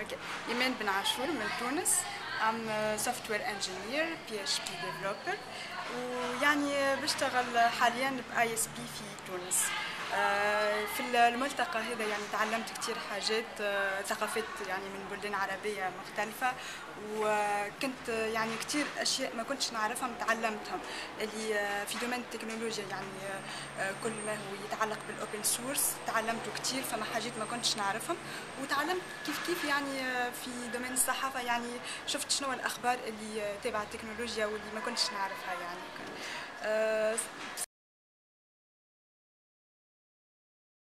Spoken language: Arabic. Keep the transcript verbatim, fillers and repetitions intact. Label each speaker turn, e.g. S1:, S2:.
S1: اوكي. ايمان بن عاشور من تونس. ام سوفت وير انجينير بي اتش بي ديفلوبر، ويعني بشتغل حاليا باي اس بي في تونس. في الملتقى هذا يعني تعلمت كثير حاجات، ثقافات يعني من بلدان عربية مختلفة، وكنت يعني كثير أشياء ما كنتش نعرفهم تعلمتهم، اللي في دومين التكنولوجيا يعني كل ما هو يتعلق بالأوبن سورس تعلمته كثير، فما حاجات ما كنتش نعرفهم. وتعلمت كيف كيف يعني في دومين الصحافة، يعني شفت شنو الأخبار اللي تابعة التكنولوجيا واللي ما كنتش نعرفها يعني.